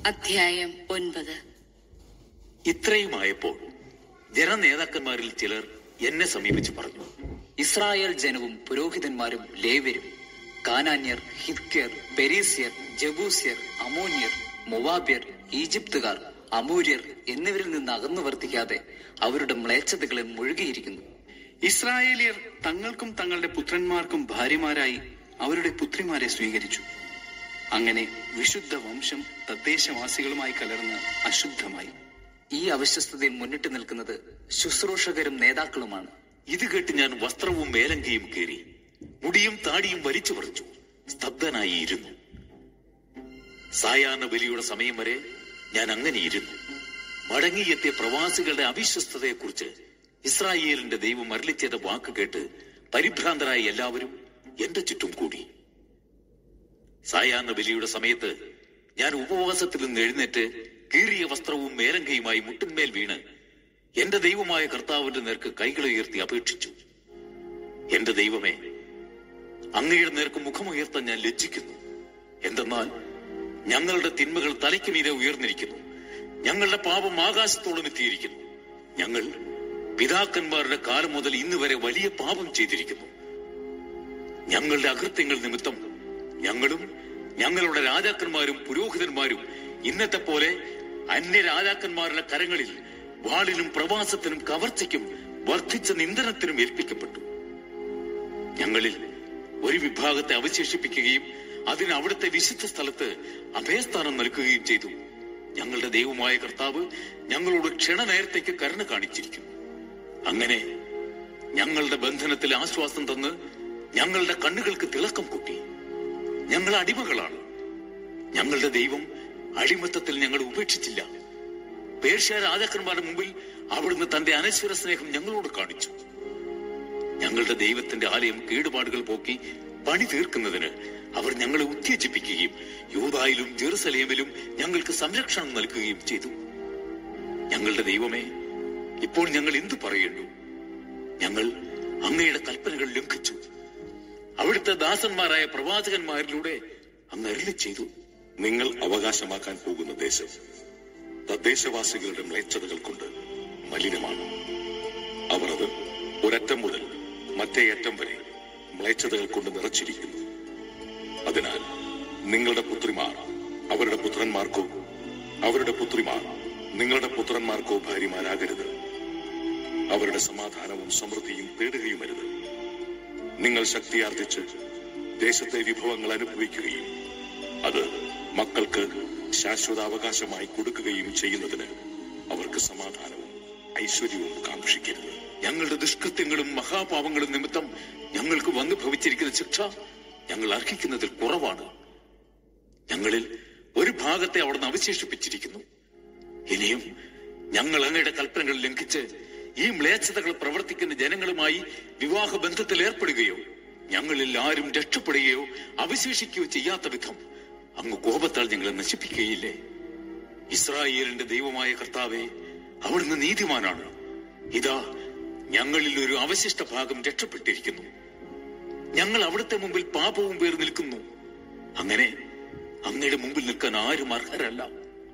അധ്യായം 9. ഇത്രയുമായപ്പോൾ ജനനേതാക്കന്മാരിൽ ചിലർ എന്നെ സമീപിച്ചു പറഞ്ഞു, ഇസ്രായേൽ ജനവും പുരോഹിതന്മാരും ലേവ്യരും കാനാന്യർ, ഹിത്യർ, പെരീസ്യർ, ജബൂസ്യർ, അമോന്യർ, മൊവാബ്യർ, ഈജിപ്തുകാർ, അമൂര്യർ എന്നിവരിൽ നിന്ന് അകന്നു വർത്തിക്കാതെ അവരുടെ മ്ലേച്ഛതകളിൽ മുഴുകിയിരിക്കുന്നു. ഇസ്രായേലിയർ തങ്ങൾക്കും തങ്ങളുടെ പുത്രന്മാർക്കും ഭാര്യമാരായി അവരുടെ പുത്രിമാരെ സ്വീകരിച്ചു. അങ്ങനെ വിശുദ്ധ വംശം തദ്ദേശവാസികളുമായി കലർന്ന് അശുദ്ധമായി. ഈ അവിശ്വസ്തതയിൽ മുന്നിട്ട് നിൽക്കുന്നത് ശുശ്രൂഷകരും നേതാക്കളുമാണ്. ഇത് കേട്ട് ഞാൻ വസ്ത്രവും മേലങ്കിയും കീറി മുടിയും താടിയും വലിച്ചു പറിച്ചു സ്തബ്ധനായി ഇരുന്നു. സായാഹ്ന ബലിയുടെ സമയം വരെ ഞാൻ അങ്ങനെയിരുന്നു. മടങ്ങിയെത്തിയ പ്രവാസികളുടെ അവിശ്വസ്തതയെക്കുറിച്ച് ഇസ്രായേലിന്റെ ദൈവം അരുളിച്ചെയ്ത വാക്ക് കേട്ട് പരിഭ്രാന്തരായ എല്ലാവരും എന്റെ ചുറ്റും കൂടി. സായാഹ്ന ബലിയുടെ സമയത്ത് ഞാൻ ഉപവാസത്തിൽ നിന്ന് എഴുന്നേറ്റ് കീറിയ വസ്ത്രവും മേലങ്കയുമായി മുട്ടിന്മേൽ വീണ് എന്റെ ദൈവമായ കർത്താവിന്റെ നേർക്ക് കൈകൾ ഉയർത്തി അപേക്ഷിച്ചു. എന്റെ ദൈവമേ, അങ്ങയുടെ നേർക്ക് മുഖമുയർത്താൻ ഞാൻ ലജ്ജിക്കുന്നു. എന്തെന്നാൽ ഞങ്ങളുടെ തിന്മകൾ തലയ്ക്ക് മീതെ ഉയർന്നിരിക്കുന്നു, ഞങ്ങളുടെ പാപം ആകാശത്തോളം എത്തിയിരിക്കുന്നു. ഞങ്ങൾ പിതാക്കന്മാരുടെ കാലം മുതൽ ഇന്ന് വരെ വലിയ പാപം ചെയ്തിരിക്കുന്നു. ഞങ്ങളുടെ അകൃത്യങ്ങൾ നിമിത്തം ഞങ്ങളും ഞങ്ങളുടെ രാജാക്കന്മാരും പുരോഹിതന്മാരും ഇന്നത്തെ പോലെ അന്യ രാജാക്കന്മാരുടെ കരങ്ങളിൽ വാളിനും പ്രവാസത്തിനും കവർച്ചയ്ക്കും വർദ്ധിച്ച നിന്ദനത്തിനും ഏൽപ്പിക്കപ്പെട്ടു. ഞങ്ങളിൽ ഒരു വിഭാഗത്തെ അവശേഷിപ്പിക്കുകയും അതിന് അവിടുത്തെ വിശുദ്ധ സ്ഥലത്ത് അഭയസ്ഥാനം നൽകുകയും ചെയ്തു. ഞങ്ങളുടെ ദൈവമായ കർത്താവ് ഞങ്ങളോട് ക്ഷണനേരത്തേക്ക് കരുണ കാണിച്ചിരിക്കുന്നു. അങ്ങനെ ഞങ്ങളുടെ ബന്ധനത്തിൽ ആശ്വാസം തന്ന് ഞങ്ങളുടെ കണ്ണുകൾക്ക് തിളക്കം കൂട്ടി. ഞങ്ങൾ അടിമകളാണ്. ഞങ്ങളുടെ ദൈവം അടിമത്തത്തിൽ ഞങ്ങൾ ഉപേക്ഷിച്ചില്ല. പേർഷ്യ രാജാക്കന്മാരുടെ മുമ്പിൽ അവിടുന്ന് തന്റെ അനശ്വര സ്നേഹം ഞങ്ങളോട് കാണിച്ചു. ഞങ്ങളുടെ ദൈവത്തിന്റെ ആലയം കേടുപാടുകൾ പോക്കി പണി തീർക്കുന്നതിന് അവർ ഞങ്ങളെ ഉത്തേജിപ്പിക്കുകയും യൂദായിലും ജെറുസലേമിലും ഞങ്ങൾക്ക് സംരക്ഷണം നൽകുകയും ചെയ്തു. ഞങ്ങളുടെ ദൈവമേ, ഇപ്പോൾ ഞങ്ങൾ എന്തു പറയേണ്ടു? ഞങ്ങൾ അങ്ങയുടെ കൽപ്പനകൾ ലംഘിച്ചു. അവിടുത്തെ ദാസന്മാരായ പ്രവാചകന്മാരിലൂടെ അങ്ങ് അരുളി ചെയ്തു. നിങ്ങൾ അവകാശമാക്കാൻ പോകുന്ന ദേശം തദ്ദേശവാസികളുടെ മ്ലേച്ഛതകൾ കൊണ്ട് മലിനമാണ്. അവർ അത് ഒരറ്റം മുതൽ മറ്റേ അറ്റം വരെ മ്ലേച്ഛതകൾ കൊണ്ട് നിറച്ചിരിക്കുന്നു. അതിനാൽ നിങ്ങളുടെ പുത്രിമാർ അവരുടെ പുത്രന്മാർക്കോ അവരുടെ പുത്രിമാർ നിങ്ങളുടെ പുത്രന്മാർക്കോ ഭാര്യമാരാകരുത്. അവരുടെ സമാധാനവും സമൃദ്ധിയും തേടുകയുമരുത്. നിങ്ങൾ ശക്തിയാർജിച്ച് ദേശത്തെ വിഭവങ്ങൾ അനുഭവിക്കുകയും അത് മക്കൾക്ക് ശാശ്വതാവകാശമായി കൊടുക്കുകയും ചെയ്യുന്നതിന് അവർക്ക് സമാധാനവും ഐശ്വര്യവും കാക്ഷിക്കരുത്. ഞങ്ങളുടെ ദുഷ്കൃത്യങ്ങളും മഹാപാപങ്ങളും നിമിത്തം ഞങ്ങൾക്ക് വന്നു ഭവിച്ചിരിക്കുന്ന ശിക്ഷ ഞങ്ങൾ അർഹിക്കുന്നതിൽ കുറവാണ്. ഞങ്ങളിൽ ഒരു ഭാഗത്തെ അവിടുന്ന് അവശേഷിപ്പിച്ചിരിക്കുന്നു. ഇനിയും ഞങ്ങൾ അങ്ങയുടെ കൽപ്പനകൾ ലംഘിച്ച് ഈ മ്ലേച്ഛതകൾ പ്രവർത്തിക്കുന്ന ജനങ്ങളുമായി വിവാഹ ബന്ധത്തിൽ ഏർപ്പെടുകയോ ഞങ്ങളിൽ ആരും രക്ഷപ്പെടുകയോ അവശേഷിക്കുകയോ ചെയ്യാത്ത വിധം അങ്ങ് കോപത്താൽ ഞങ്ങളെ നശിപ്പിക്കുകയില്ലേ? ഇസ്രായേലിന്റെ ദൈവമായ കർത്താവേ, അവിടുന്ന് നീതിമാനാണ്. ഇതാ, ഞങ്ങളിൽ ഒരു അവശിഷ്ട ഭാഗം രക്ഷപ്പെട്ടിരിക്കുന്നു. ഞങ്ങൾ അവിടുത്തെ മുമ്പിൽ പാപവും പേർ നിൽക്കുന്നു. അങ്ങനെ അങ്ങയുടെ മുമ്പിൽ നിൽക്കാൻ ആരും അർഹരല്ല.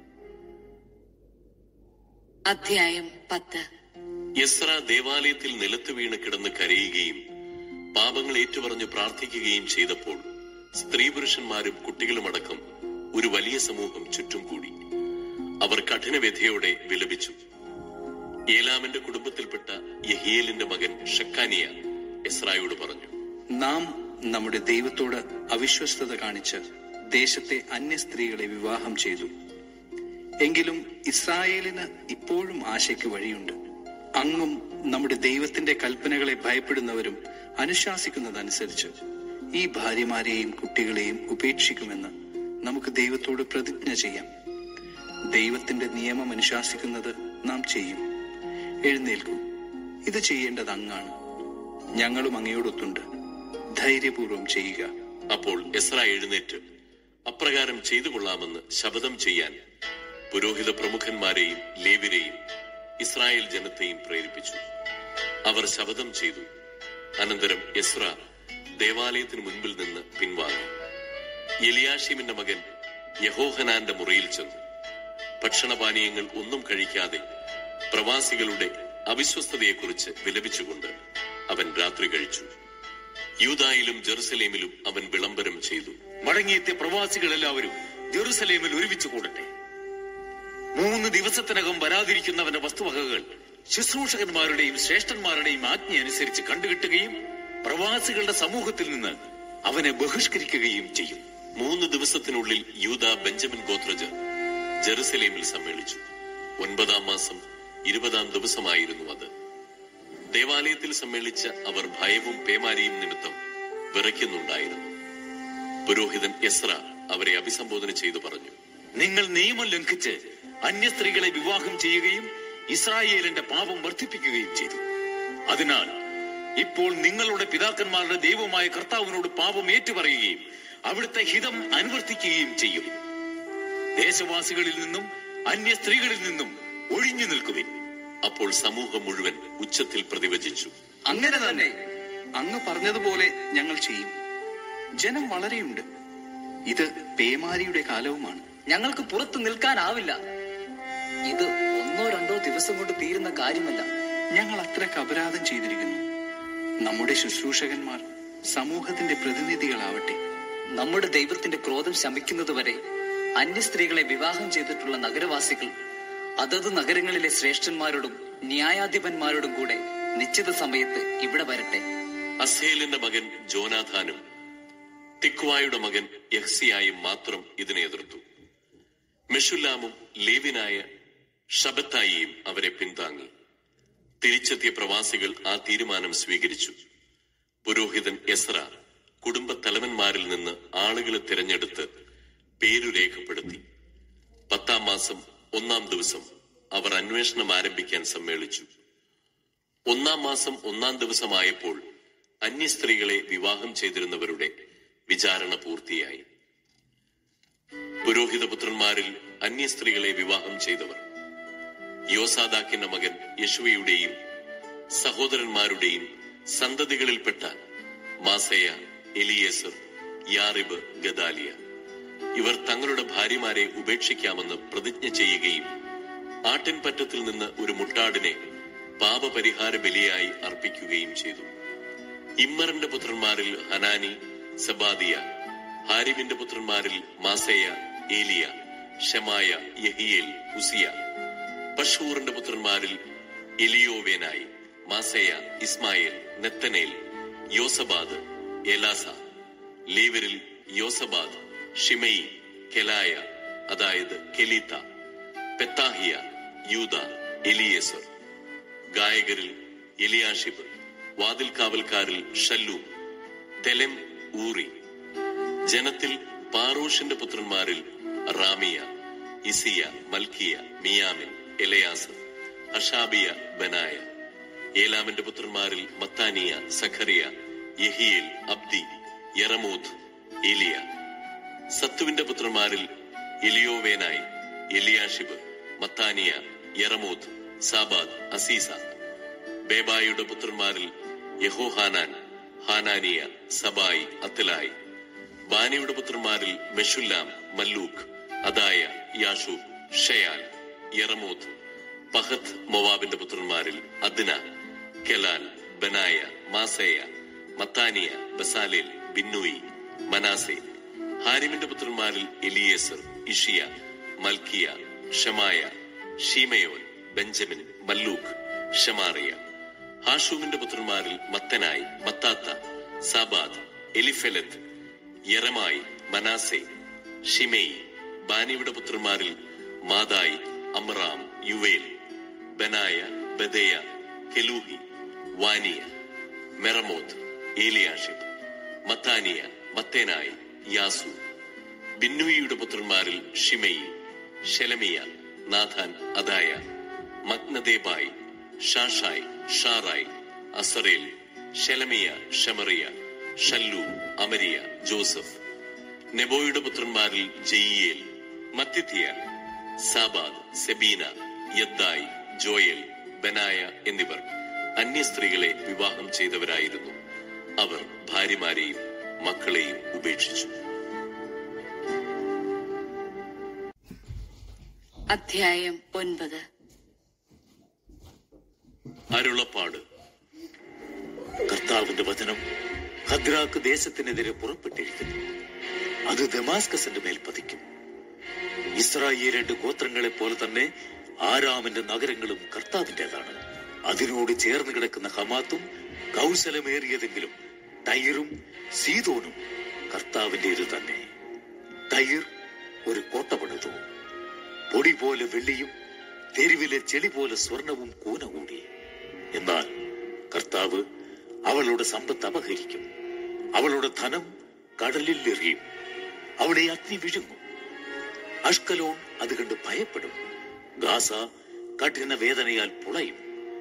അധ്യായം 10. എസ്ര ദേവാലയത്തിൽ നിലത്ത് വീണ് കിടന്ന് കരയുകയും പാപങ്ങൾ ഏറ്റുപറഞ്ഞ് പ്രാർത്ഥിക്കുകയും ചെയ്തപ്പോൾ സ്ത്രീ പുരുഷന്മാരും കുട്ടികളുമടക്കം ഒരു വലിയ സമൂഹം ചുറ്റും കൂടി. അവർ കഠിനവ്യഥയോടെ വിലപിച്ചു. ഏലാമിന്റെ കുടുംബത്തിൽപ്പെട്ട യഹിയേലിന്റെ മകൻ ഷക്കാനിയ എസ്രായോട് പറഞ്ഞു, നാം നമ്മുടെ ദൈവത്തോട് അവിശ്വസ്തത കാണിച്ച് ദേശത്തെ അന്യ സ്ത്രീകളെ വിവാഹം ചെയ്തു. എങ്കിലും ഇസ്രായേലിന് ഇപ്പോഴും ആശയ്ക്ക് വഴിയുണ്ട്. അങ്ങും നമ്മുടെ ദൈവത്തിന്റെ കൽപ്പനകളെ ഭയപ്പെടുന്നവരും അനുശാസിക്കുന്നതനുസരിച്ച് ഈ ഭാര്യമാരെയും കുട്ടികളെയും ഉപേക്ഷിക്കുമെന്ന് നമുക്ക് ദൈവത്തോട് പ്രതിജ്ഞ ചെയ്യാം. ദൈവത്തിന്റെ നിയമം അനുശാസിക്കുന്നത് നാം ചെയ്യും. എഴുന്നേൽക്കും, ഇത് ചെയ്യേണ്ടത് അങ്ങാണ്. ഞങ്ങളും അങ്ങയോടൊത്തുണ്ട്. ധൈര്യപൂർവ്വം ചെയ്യുക. അപ്പോൾ എസ്ര എഴുന്നേറ്റ് അപ്രകാരം ചെയ്തു കൊള്ളാമെന്ന് ശപഥം ചെയ്യാൻ പുരോഹിത പ്രമുഖന്മാരെയും ലേവ്യരെയും ഇസ്രായേൽ ജനത്തെയും പ്രേരിപ്പിച്ചു. അവർ ശപഥം ചെയ്തു. അനന്തരം എസ്ര ദേവാലയത്തിന് മുൻപിൽ നിന്ന് പിൻവാങ്ങി. എലിയാശീമിന്റെ മകൻ യഹോഹനാന്റെ മുറിയിൽ ചെന്നു. ഭക്ഷണപാനീയങ്ങൾ ഒന്നും കഴിക്കാതെ പ്രവാസികളുടെ അവിശ്വസ്തതയെക്കുറിച്ച് വിലപിച്ചുകൊണ്ട് അവൻ രാത്രി കഴിച്ചു. യൂദായിലും ജെറുസലേമിലും അവൻ വിളംബരം ചെയ്തു, മടങ്ങിയെത്തിയ പ്രവാസികൾ എല്ലാവരും ജെറുസലേമിൽ ഒരുമിച്ച് കൂടട്ടെ. 3 ദിവസത്തിനകം വരാതിരിക്കുന്നവന്റെ വസ്തുവകകൾ ശുശ്രൂഷകന്മാരുടെയും ശ്രേഷ്ഠന്മാരുടെയും ആജ്ഞ അനുസരിച്ച് കണ്ടുകിട്ടുകയും പ്രവാസികളുടെ സമൂഹത്തിൽ നിന്ന് അവനെ ബഹിഷ്കരിക്കുകയും ചെയ്യും. 3 ദിവസത്തിനുള്ളിൽ യൂദ ബെഞ്ചമിൻ ഗോത്രജർ ജെറുസലേമിൽ സമ്മേളിച്ചു. 9-ാം മാസം 20-ാം ദിവസമായിരുന്നു അത്. ദേവാലയത്തിൽ സമ്മേളിച്ച അവർ ഭയവും പേമാരിയും നിമിത്തം വിറയ്ക്കുന്നുണ്ടായിരുന്നു. പുരോഹിതൻ എസ്ര അവരെ അഭിസംബോധന ചെയ്തു പറഞ്ഞു, നിങ്ങൾ നിയമം ലംഘിച്ച് അന്യ സ്ത്രീകളെ വിവാഹം ചെയ്യുകയും ഇസ്രായേലിന്റെ പാപം വർദ്ധിപ്പിക്കുകയും ചെയ്തു. അതിനാൽ ഇപ്പോൾ നിങ്ങളുടെ പിതാക്കന്മാരുടെ ദൈവമായ കർത്താവിനോട് പാപം ഏറ്റുപറയുകയും അവിടുത്തെ ഹിതം അനുവർത്തിക്കുകയും ചെയ്യും. ദേശവാസികളിൽ നിന്നും അന്യ സ്ത്രീകളിൽ നിന്നും ഒഴിഞ്ഞു നിൽക്കുവിൻ. അപ്പോൾ സമൂഹം മുഴുവൻ ഉച്ചത്തിൽ പ്രതിവചിച്ചു, അങ്ങനെ തന്നെ അങ്ങ് പറഞ്ഞതുപോലെ ഞങ്ങൾ ചെയ്യും. ജനം വളരെയുണ്ട്, ഇത് പേമാരിയുടെ കാലവുമാണ്. ഞങ്ങൾക്ക് പുറത്തു നിൽക്കാനാവില്ല. ഇത് 1-2 ദിവസം കൊണ്ട് തീരുന്ന കാര്യമല്ല. ഞങ്ങൾ അത്രയ്ക്ക് അപരാധം ചെയ്തിരിക്കുന്നു. നമ്മുടെ ശുശ്രൂഷകന്മാർ സമൂഹത്തിന്റെ പ്രതിനിധികളാവട്ടെ. നമ്മുടെ ദൈവത്തിന്റെ ക്രോധം ശമിക്കുന്നതുവരെ അന്യ സ്ത്രീകളെ വിവാഹം ചെയ്തിട്ടുള്ള നഗരവാസികൾ അതത് നഗരങ്ങളിലെ ശ്രേഷ്ഠന്മാരോടും ന്യായാധിപന്മാരോടും കൂടെ നിശ്ചിത സമയത്ത് ഇവിടെ വരട്ടെ. അസേലിന്റെ മകൻ ജോനാഥാനും തിക്വായുടെ മകൻ യഹ്സിയായും മാത്രം ഇതിനെ എതിർത്തു. മെഷുല്ലാമും ലേവിനായ ഷബത്തായിയും അവരെ പിന്താങ്ങി. തിരിച്ചെത്തിയ പ്രവാസികൾ ആ തീരുമാനം സ്വീകരിച്ചു. പുരോഹിതൻ എസ്ര കുടുംബ തലവന്മാരിൽ നിന്ന് ആളുകളെ തിരഞ്ഞെടുത്ത് പേരു രേഖപ്പെടുത്തി. 10-ാം മാസം 1-ാം ദിവസം അവർ അന്വേഷണം ആരംഭിക്കാൻ സമ്മേളിച്ചു. 1-ാം മാസം 1-ാം ദിവസമായപ്പോൾ അന്യ സ്ത്രീകളെ വിവാഹം ചെയ്തിരുന്നവരുടെ വിചാരണ പൂർത്തിയായി. പുരോഹിതപുത്രന്മാരിൽ അന്യ സ്ത്രീകളെ വിവാഹം ചെയ്തവർ യോസാദാക്കിന്റെ മകൻ യശുവയുടെയും സഹോദരന്മാരുടെയും സന്തതികളിൽപ്പെട്ട മാസയ, എലിയേസർ, യാറിബ്, ഗദാലിയ. ഇവർ തങ്ങളുടെ ഭാര്യമാരെ ഉപേക്ഷിക്കാമെന്ന് പ്രതിജ്ഞ ചെയ്യുകയും ആട്ടിൻപറ്റത്തിൽ നിന്ന് ഒരു മുട്ടാടിനെ പാപപരിഹാര ബലിയായി അർപ്പിക്കുകയും ചെയ്തു. ഇമ്മറിന്റെ പുത്രന്മാരിൽ ഹനാനി, സെബാദിയ. ഹാരിമിന്റെ പുത്രന്മാരിൽ മാസയ, ഏലിയ, ഷമായ, യഹിയേൽ, ഉസിയ. പഷൂറിന്റെ പുത്രന്മാരിൽ എലിയോവേനായി, മാസയ, ഇസ്മായേൽ, നെത്തനേൽ, യോസബാദ്, എലാസ. ലേവരിൽ യോസബാദ്, ഷിമയി, കെലായ, അതായത് കെലീത്ത, പെത്താഹിയ, യൂദ, എലിയേസർ. ഗായകരിൽ എലിയാഷിബ്. വാതിൽ കാവൽക്കാരിൽ ഷല്ലൂം, തെലെം, ഊറി. ജനത്തിൽ പാറൂഷിന്റെ പുത്രന്മാരിൽ റാമിയ, ഇസിയ, മൽക്കിയ, മിയാമിൻ, എലയാസർ, അഷാബിയ, ബനായ. ഏലാമിന്റെ പുത്രന്മാരിൽ മത്താനിയ, സഖറിയ, യഹിയേൽ, അബ്ദി, യറമൂത്ത്, ഏലിയ. സത്തുവിന്റെ പുത്രന്മാരിൽ എലിയോവേനായി, എലിയാഷിബ്, മത്താനിയ, യറമൂത്ത്, സാബാദ്, അസീസ. ബേബായുടെ പുത്രന്മാരിൽ യഹോഹാനാൻ, ഹാനാനിയ, സബായി, അത്തലായി. ബാനിയുടെ പുത്രന്മാരിൽ മെഷുല്ലാം, മല്ലൂക്ക്, അദായ, യാഷൂബ്, ഷയാൽ, യറമൂത്ത്. പഹത്ത് മോവാബിന്റെ പുത്രന്മാരിൽ അദ്ന, കെലാൽ, ബനായ, മാസയ, മത്താനിയ, ബസാലേൽ, ബിന്നൂയി, മനാസെ. ഹാരിമിന്റെ പുത്രന്മാരിൽ എലിയേസർ, ഇഷിയ, മൽക്കിയ, ഷമായ, ഷീമയോൻ, ബെഞ്ചമിൻ, മല്ലൂക്ക്, ഷമാറിയ. ഹാഷൂമിന്റെ പുത്രന്മാരിൽ മത്തനായി, മത്താത്ത, സാബാദ്, എലിഫെലത്ത്, യറമായി, മനാസെ, ഷിമേയി. ബാനിയുടെ പുത്രന്മാരിൽ മാദായി, അമ്രാം, യുവേൽ, ബനായ, ബദയ, കെലൂഹി, വാനിയ, മെറമോത്ത്, ഏലിയാഷിബ്, മത്താനിയ, മത്തേനായി, യാസു. ബിന്നൂയിയുടെ പുത്രന്മാരിൽ Shimei, Shelemiah, Nathan, Adaiah, Machnadebai, Shashai, Sharai, Azareel, Shelemiah, Shemariah, Shallum, Amariah, Joseph. നെബോയുടെ പുത്രന്മാരിൽ Jeiel, Mattithiah, Zabad, Zebina, Jaddai, Joel, Benaiah എന്നിവർ അന്യ സ്ത്രീകളെ വിവാഹം ചെയ്തവരായിരുന്നു. അവർ ഭാര്യമാരെയും മക്കളെയും ഉപേക്ഷിച്ചു. അധ്യായം 9. അരുളപ്പാട്. കർത്താവിന്റെ വചനം ഹദ്രാക്ക് ദേശത്തിനെതിരെ പുറപ്പെട്ടിരിക്കുന്നു. അത് ദമാസ്കസിന്റെ മേൽ പതിക്കും. ഇസ്രായേലിന്റെ ഗോത്രങ്ങളെ പോലെ തന്നെ ആരാമിന്റെ നഗരങ്ങളും കർത്താവിന്റേതാണ്. അതിനോട് ചേർന്ന് കിടക്കുന്ന ഹമാത്തും കൗശലമേറിയതെങ്കിലും ടൈറും സീദോനും കർത്താവിന്റേത് തന്നെ. ടൈർ ഒരു കോട്ട പണിതു. പൊടി പോലെ വെള്ളിയും തെരുവിലെ ചെളി പോലെ സ്വർണവും കൂന കൂടി. എന്നാൽ കർത്താവ് അവളുടെ സമ്പത്ത് അപഹരിക്കും. അവളുടെ ധനം കടലിൽ എറിയും. അവളെ അഗ്നി വിഴുങ്ങും. അഷ്കലോൺ അത് കണ്ട് ഭയപ്പെടും. ഗാസ കഠിന വേദനയാൽ പുളയും.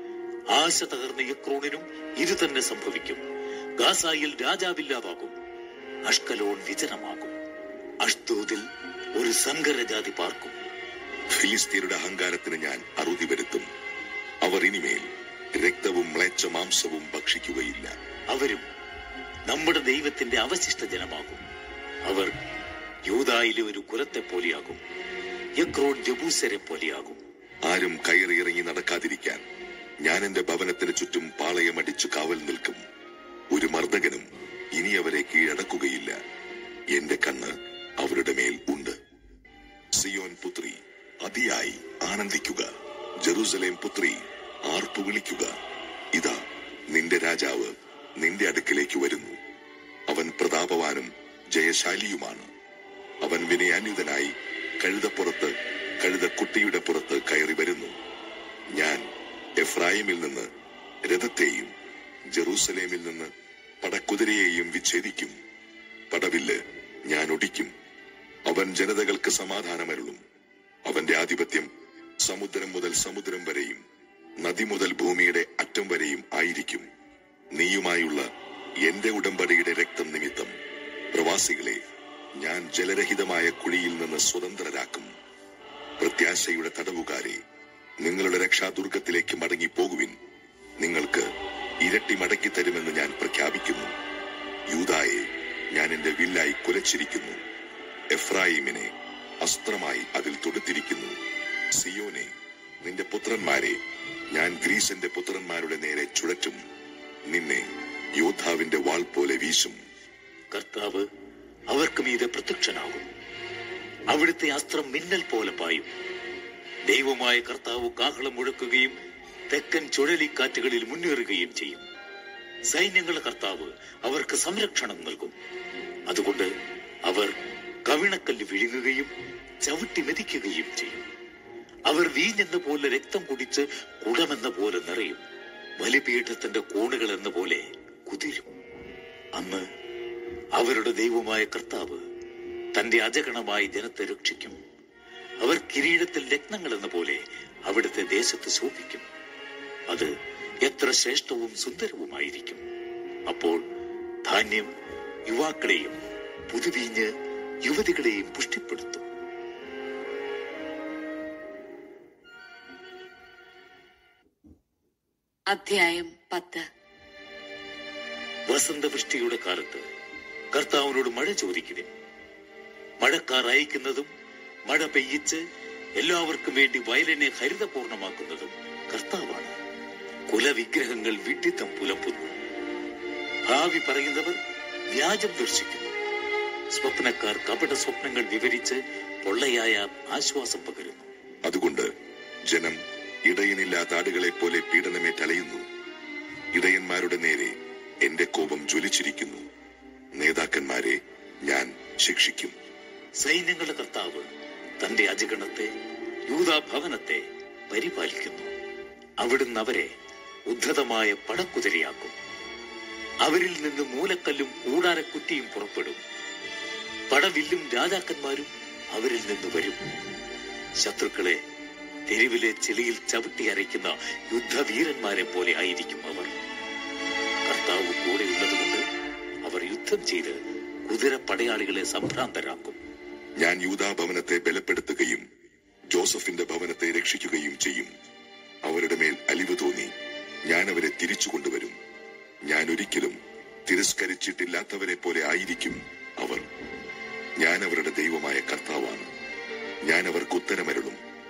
ആശ തകർന്ന എക്രോണിനും ഇത് തന്നെ സംഭവിക്കും. ഗാസയിൽ രാജാവില്ലാതാകും. അഷ്കലോൺ വിജനമാകും. അഷ്ദോദിൽ ഒരു സങ്കരജാതി പാർക്കും. ഫിലിസ്തീനയുടെ അഹങ്കാരത്തിന് ഞാൻ അറുതി വരുത്തും. അവർ ഇനിമേൽ രക്തവും മ്ലേച്ഛ മാംസവും ഭക്ഷിക്കുകയില്ല. അവരും നമ്മുടെ ദൈവത്തിന്റെ അവശിഷ്ട ജനമാകും. അവർ യൂദായിലെ ഒരു കുലത്തെ പോലെയാകും. എക്രോൺ ജബൂസരെ പോലെയാകും. ആരും കയറിയിറങ്ങി നടക്കാതിരിക്കാൻ ഞാൻ എന്റെ ഭവനത്തിന് ചുറ്റും പാളയമടിച്ചു കാവൽ നിൽക്കും. ഒരു മർദ്ദകനും ഇനി അവരെ കീഴടക്കുകയില്ല. എന്റെ കണ്ണ് അവരുടെ മേൽ ഉണ്ട്. സിയോൻ പുത്രി, അതിയായി ആനന്ദിക്കുക. ജെറുസലേം പുത്രി, ആർപ്പു വിളിക്കുക. ഇതാ നിന്റെ രാജാവ് നിന്റെ അടുക്കിലേക്ക് വരുന്നു. അവൻ പ്രതാപവാനും ജയശാലിയുമാണ്. അവൻ വിനയാന്വിതനായി കഴുതപ്പുറത്ത്, കഴുതക്കുട്ടിയുടെ പുറത്ത് കയറി വരുന്നു. ഞാൻ എഫ്രായിമിൽ നിന്ന് രഥത്തെയും ജെറൂസലേമിൽ നിന്ന് പടക്കുതിരയെയും വിച്ഛേദിക്കും. പടവില്ല് ഞാൻ ഒടിക്കും. അവൻ ജനതകൾക്ക് സമാധാനമരുളും. അവന്റെ ആധിപത്യം സമുദ്രം മുതൽ സമുദ്രം വരെയും നദി മുതൽ ഭൂമിയുടെ അറ്റം വരെയും ആയിരിക്കും. നീയുമായുള്ള എന്റെ ഉടമ്പടിയുടെ രക്തം നിമിത്തം പ്രവാസികളെ ഞാൻ ജലരഹിതമായ കുഴിയിൽ നിന്ന് സ്വതന്ത്രരാക്കും. പ്രത്യാശയുടെ തടവുകാരെ, നിങ്ങളുടെ രക്ഷാദുർഗത്തിലേക്ക് മടങ്ങിപ്പോകുവിൻ. നിങ്ങൾക്ക് ഇരട്ടി മടക്കി തരുമെന്ന് ഞാൻ പ്രഖ്യാപിക്കുന്നു. യൂദായെ ഞാൻ എന്റെ വില്ലായി കുലച്ചിരിക്കുന്നു. എഫ്രായിമിനെ അസ്ത്രമായി അതിൽ തൊടുത്തിരിക്കുന്നു. സിയോനെ, നിന്റെ പുത്രന്മാരെ ഞാൻ ഗ്രീസിന്റെ പുത്രന്മാരുടെ നേരെ ചുഴറ്റും. നിന്നെ യോദ്ധാവിന്റെ വാൾ പോലെ വീശും. കർത്താവ് അവർക്ക് മീതെ പ്രത്യക്ഷനാകും. അവിടുത്തെ അസ്ത്രം മിന്നൽ പോലെ പായും. ദൈവമായ കർത്താവ് കാഹളം മുഴക്കുകയും തെക്കൻ ചുഴലിക്കാറ്റുകളിൽ മുന്നേറുകയും ചെയ്യും. സൈന്യങ്ങളുടെ കർത്താവ് അവർക്ക് സംരക്ഷണം നൽകും. അതുകൊണ്ട് അവർ കവിണക്കല്ല് വിഴുങ്ങുകയും ചവിട്ടി മെതിക്കുകയും ചെയ്യും. അവർ വീഞ്ഞെന്ന പോലെ രക്തം കുടിച്ച് കുടമെന്ന പോലെ നിറയും. ബലിപീഠത്തിന്റെ കോണുകൾ എന്ന പോലെ കുതിരും. അന്ന് അവരുടെ ദൈവമായ കർത്താവ് തന്റെ അജഗണമായ ജനത്തെ രക്ഷിക്കും. അവർ കിരീടത്തിൽ രത്നങ്ങൾ എന്ന പോലെ അവിടുത്തെ ദേശത്ത് ശോഭിക്കും. അത് എത്ര ശ്രേഷ്ഠവും സുന്ദരവുമായിരിക്കും. അപ്പോൾ ധാന്യം യുവാക്കളെയും പുതുവീഞ്ഞ് യുവതികളെയും പുഷ്ടിപ്പെടുത്തും. അധ്യായം 10. വസന്തവൃഷ്ടിയുടെ കാലത്ത് കർത്താവിനോട് മഴ ചോദിക്കുവിൻ. മഴക്കാർ അയക്കുന്നതും മഴ പെയ്യിച്ച് എല്ലാവർക്കും വേണ്ടി വയലിനെ ഹരിതപൂർണമാക്കുന്നതും കർത്താവാണ്. കുലവിഗ്രഹങ്ങൾ വിഡ്ഢിത്തം പുലമ്പുന്നു. ഭാവി പറയുന്നവർ വ്യാജം ദർശിക്കുന്നു. സ്വപ്നക്കാർ കപട സ്വപ്നങ്ങൾ വിവരിച്ച് പൊള്ളയായ ആശ്വാസം പകരുന്നു. അതുകൊണ്ട് ജനം ഇടയനില്ലാത്ത ആടുകളെ പോലെ പീഡനമേറ്റലയുന്നു. ഇടയന്മാരുടെ നേരെ എന്റെ കോപം ജ്വലിച്ചിരിക്കുന്നു. നേതാക്കന്മാരെ ഞാൻ ശിക്ഷിക്കും. സൈന്യങ്ങളുടെ കർത്താവ് തന്റെ അജഗണത്തെ, യൂദാ ഭവനത്തെ പരിപാലിക്കുന്നു. അവിടുന്ന് അവരെ ഉദ്ധതമായ പടക്കുതിരയാക്കും. അവരിൽ നിന്ന് മൂലക്കല്ലും കൂടാരക്കുറ്റിയും പുറപ്പെടും. പടവില്ലും രാജാക്കന്മാരും അവരിൽ നിന്ന് വരും. ശത്രുക്കളെ തെരുവിലെ ചെളിയിൽ ചവിട്ടി അരയ്ക്കുന്ന യുദ്ധവീരന്മാരെ പോലെ ആയിരിക്കും അവർ. കർത്താവ് കൂടെ ഉള്ളതുകൊണ്ട് അവർ യുദ്ധം ചെയ്ത് കുതിര പടയാളികളെ സംഭ്രാന്തരാക്കും. ഞാൻ യൂദാ ഭവനത്തെ ബലപ്പെടുത്തുകയും ജോസഫിന്റെ ഭവനത്തെ രക്ഷിക്കുകയും ചെയ്യും. അവരുടെ മേൽ അലിവ് തോന്നി ഞാൻ അവരെ തിരിച്ചു കൊണ്ടുവരും. ഞാൻ ഒരിക്കലും തിരസ്കരിച്ചിട്ടില്ലാത്തവരെ പോലെ ആയിരിക്കും അവർ. ഞാൻ അവരുടെ ദൈവമായ കർത്താവാണ്. ഞാൻ അവർക്ക് ഉത്തരമരുളും.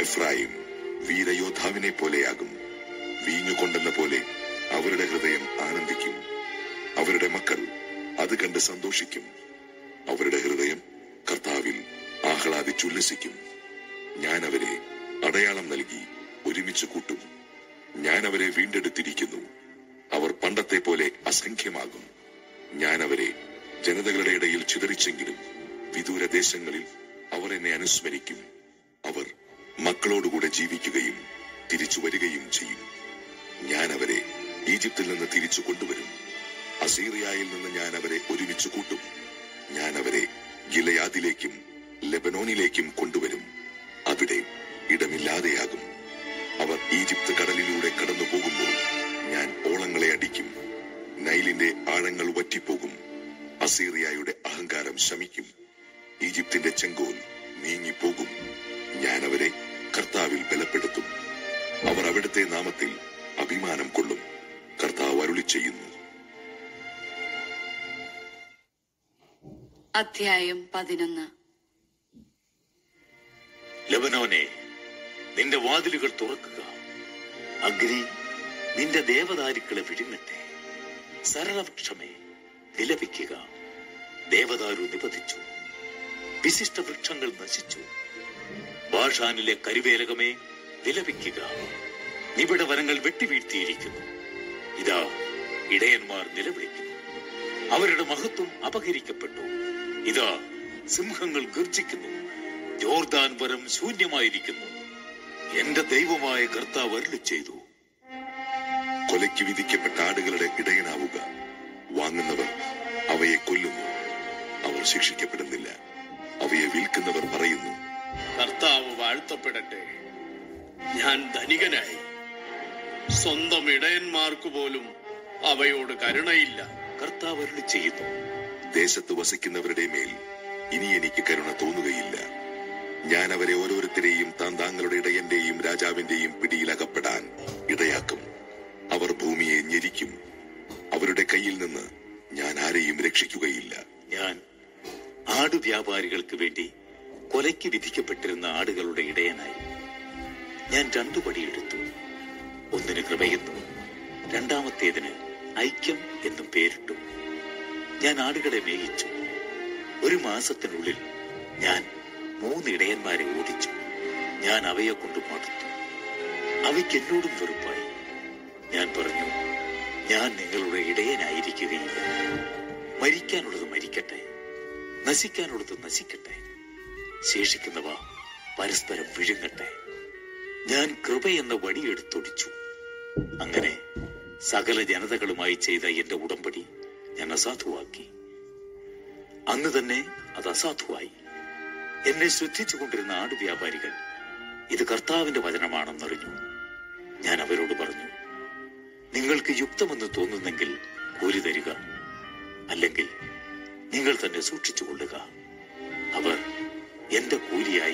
എഫ്രായിം വീരയോദ്ധാവിനെ പോലെയാകും. വീഞ്ഞുകൊണ്ടെന്ന പോലെ അവരുടെ ഹൃദയം ആനന്ദിക്കും. അവരുടെ മക്കൾ അത് കണ്ട് സന്തോഷിക്കും. അവരുടെ ഹൃദയം കർത്താവിൽ ആഹ്ലാദിച്ചുല്ലസിക്കും. ഞാൻ അവരെ അടയാളം നൽകി ഒരുമിച്ച് കൂട്ടും. ഞാൻ അവരെ വീണ്ടെടുത്തിരിക്കുന്നു. അവർ പണ്ടത്തെ പോലെ അസംഖ്യമാകും. ഞാൻ അവരെ ജനതകളുടെ ഇടയിൽ ചിതറിച്ചെങ്കിലും വിദൂര ദേശങ്ങളിൽ അവർ എന്നെ അനുസ്മരിക്കും. അവർ മക്കളോടുകൂടെ ജീവിക്കുകയും തിരിച്ചു വരികയും ചെയ്യും. ഞാൻ അവരെ ഈജിപ്തിൽ നിന്ന് തിരിച്ചു കൊണ്ടുവരും. അസീറിയയിൽ നിന്ന് ഞാൻ അവരെ ഒരുമിച്ച് കൂട്ടും. ഞാൻ അവരെ ഗിലെയാദിലേക്കും ലെബനോനിലേക്കും കൊണ്ടുവരും. അവിടെ ഇടമില്ലാതെയാകും. അവർ ഈജിപ്ത് കടലിലൂടെ കടന്നു പോകുമ്പോൾ ഞാൻ ഓളങ്ങളെ അടിക്കും. നൈലിന്റെ ആഴങ്ങൾ വറ്റിപ്പോകും. അസീറിയയുടെ അഹങ്കാരം ശമിക്കും. ഈജിപ്തിന്റെ ചെങ്കോൽ നീങ്ങിപ്പോകും. ഞാൻ അവരെ കർത്താവിൽ ബലപ്പെടുത്തും. അവർ അവിടുത്തെ നാമത്തിൽ അഭിമാനം കൊള്ളും. കർത്താവ് അരുളി ചെയ്യുന്നു. അധ്യായം 11. ലെബനോനെ, നിന്റെ വാതിലുകൾ തുറക്കുക. അഗ്നി നിന്റെ ദേവദാരുക്കളെ വിഴുങ്ങട്ടെ. സരളവൃക്ഷമേ, വിലപിക്കുക. ദേവദാരു നിപതിച്ചു, വിശിഷ്ട വൃക്ഷങ്ങൾ നശിച്ചു. ബാഷാനിലെ കരിവേലകമേ, വിലപിക്കുക. നിബിഡ വനങ്ങൾ വെട്ടിവീഴ്ത്തിയിരിക്കുന്നു. ഇതാ, ഇടയന്മാർ നിലവിളിക്കുന്നു. അവരുടെ മഹത്വം അപഹരിക്കപ്പെട്ടു. ഇതാ, സിംഹങ്ങൾ ഗർജിക്കുന്നു. ജോർദാൻ വരം ശൂന്യമായിരിക്കുന്നു. എന്റെ ദൈവമായ കർത്താവ് അരുളി ചെയ്തു. കൊലയ്ക്ക് വിധിക്കപ്പെട്ട ആടുകളുടെ ഇടയനാവുക. വാങ്ങുന്നവർ അവയെ കൊല്ലുന്നു, അവർ ശിക്ഷിക്കപ്പെടുന്നില്ല. അവയെ വിൽക്കുന്നവർ പറയുന്നു, കർത്താവ് വാഴ്ത്തപ്പെടട്ടെ. ഞാൻ ധനികനായി, സ്വന്തം ഇടയന്മാർക്ക് പോലും അവയോട് കരുണയില്ല. കർത്താവ് അരുളി ചെയ്യുന്നു. ദേശത്ത് വസിക്കുന്നവരുടെ മേൽ ഇനി എനിക്ക് കരുണ തോന്നുകയില്ല. ഞാൻ അവരെ ഓരോരുത്തരെയും താങ്കളുടെ ഇടയന്റെയും രാജാവിന്റെയും പിടിയിലകപ്പെടാൻ ഇടയാക്കും. അവർ ഭൂമിയെ ഞെരിക്കും. അവരുടെ കയ്യിൽ നിന്ന് ഞാൻ ആരെയും രക്ഷിക്കുകയില്ല. ഞാൻ ആടുവ്യാപാരികൾക്ക് വേണ്ടി കൊലയ്ക്ക് വിധിക്കപ്പെട്ടിരുന്ന ആടുകളുടെ ഇടയനായി. ഞാൻ 2 പടിയെടുത്തു. ഒന്നിന് കൃപയെന്നും രണ്ടാമത്തേതിന് ഐക്യം എന്നും പേരിട്ടു. ഞാൻ ആടുകളെ മേയിച്ചു. 1 മാസത്തിനുള്ളിൽ ഞാൻ 3 ഇടയന്മാരെ ഓടിച്ചു. ഞാൻ അവയെ കൊണ്ട് മടുത്തു. അവയ്ക്ക് എന്നോടും വെറുപ്പായി. ഞാൻ പറഞ്ഞു, ഞാൻ നിങ്ങളുടെ ഇടയനായിരിക്കുകയില്ല. മരിക്കാനുള്ളത് മരിക്കട്ടെ, നശിക്കാനുള്ളത് നശിക്കട്ടെ. ശേഷിക്കുന്നവ പരസ്പരം വിഴുങ്ങട്ടെ. ഞാൻ കൃപയെന്ന വടിയെടുത്തൊടിച്ചു. അങ്ങനെ സകല ജനതകളുമായി ചെയ്ത എന്റെ ഉടമ്പടി ഞാൻ അസാധുവാക്കി. അന്ന് തന്നെ അത് അസാധുവായി. എന്നെ ശ്രദ്ധിച്ചുകൊണ്ടിരുന്ന ആടുവ്യാപാരികൾ ഇത് കർത്താവിന്റെ വചനമാണെന്നറിഞ്ഞു. ഞാൻ അവരോട് പറഞ്ഞു, നിങ്ങൾക്ക് യുക്തമെന്ന് തോന്നുന്നെങ്കിൽ കൂലി തരിക, അല്ലെങ്കിൽ നിങ്ങൾ തന്നെ സൂക്ഷിച്ചുകൊള്ളുക. അവർ എന്റെ കൂലിയായി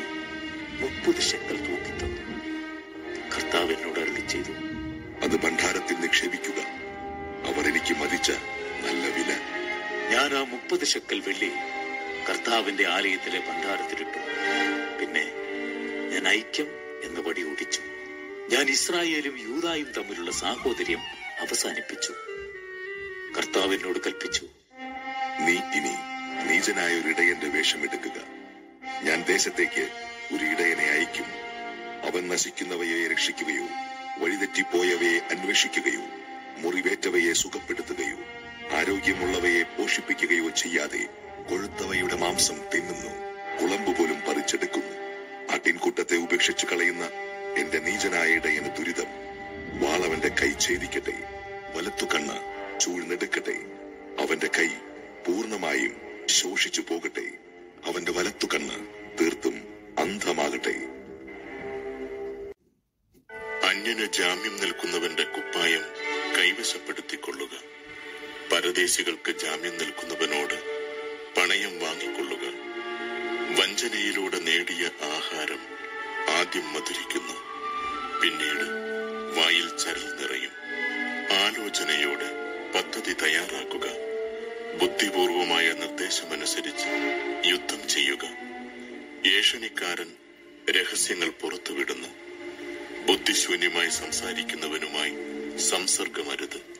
30 ശെക്കൽ തൂക്കിത്തന്നു. കർത്താവ് എന്നോട് അരുളി ചെയ്തു, അത് ഭണ്ഡാരത്തിൽ നിക്ഷേപിക്കുക. അവർ എനിക്ക് മതിച്ച നല്ല വില. ഞാൻ ആ 30 ശെക്കൽ വെള്ളി കർത്താവിന്റെ ആലയത്തിലെ ഭണ്ഡാരത്തിലിട്ടു. പിന്നെ ഞാൻ ഐക്യം എന്ന വടി ഓടിച്ചു. ഞാൻ ഇസ്രായേലും യൂദായും തമ്മിലുള്ള സാഹോദര്യം അവസാനിപ്പിച്ചു. കർത്താവ് എന്നോട് കൽപ്പിച്ചു, നീ ഇനി നീചനായ ഒരു ഇടയന്റെ വേഷമെടുക്കുക. ഞാൻ ദേശത്തേക്ക് ഒരു ഇടയനെ അയക്കും. അവൻ നശിക്കുന്നവയെ രക്ഷിക്കുകയോ വഴിതെറ്റിപ്പോയവയെ അന്വേഷിക്കുകയോ മുറിവേറ്റവയെ സുഖപ്പെടുത്തുകയോ ആരോഗ്യമുള്ളവയെ പോഷിപ്പിക്കുകയോ ചെയ്യാതെ കൊഴുത്തവയുടെ മാംസം തിന്നുന്നു, കുളമ്പ് പോലും പറിച്ചെടുക്കുന്നു. ആട്ടിൻകൂട്ടത്തെ ഉപേക്ഷിച്ചു കളയുന്ന എന്റെ നീചനായ ഇടയന് ദുരിതം. വാളവന്റെ കൈ ഛേദിക്കട്ടെ, വലത്തുകണ്ണ് ചൂഴ്ന്നെടുക്കട്ടെ. അവന്റെ കൈ പൂർണ്ണമായും ശോഷിച്ചു പോകട്ടെ. അവന്റെ വലത്തുകണ്ണ് തീർത്തും അന്ധമാകട്ടെ. അന്യന് ജാമ്യം നിൽക്കുന്നവന്റെ കുപ്പായം കൈവശപ്പെടുത്തിക്കൊള്ളുക. പരദേശികൾക്ക് ജാമ്യം നിൽക്കുന്നവനോട് പണയം വാങ്ങിക്കൊള്ളുക. വഞ്ചനയിലൂടെ നേടിയ ആഹാരം ആദ്യം മധുരിക്കുന്നു, പിന്നീട് വായിൽ ചരൽ നിറയും. ആലോചനയോടെ പദ്ധതി തയ്യാറാക്കുക. ബുദ്ധിപൂർവമായ നിർദ്ദേശമനുസരിച്ച് യുദ്ധം ചെയ്യുക. ഏഷണിക്കാരൻ രഹസ്യങ്ങൾ പുറത്തുവിടുന്നു. ബുദ്ധിശൂന്യമായി സംസാരിക്കുന്നവനുമായി സംസർഗമരുത്.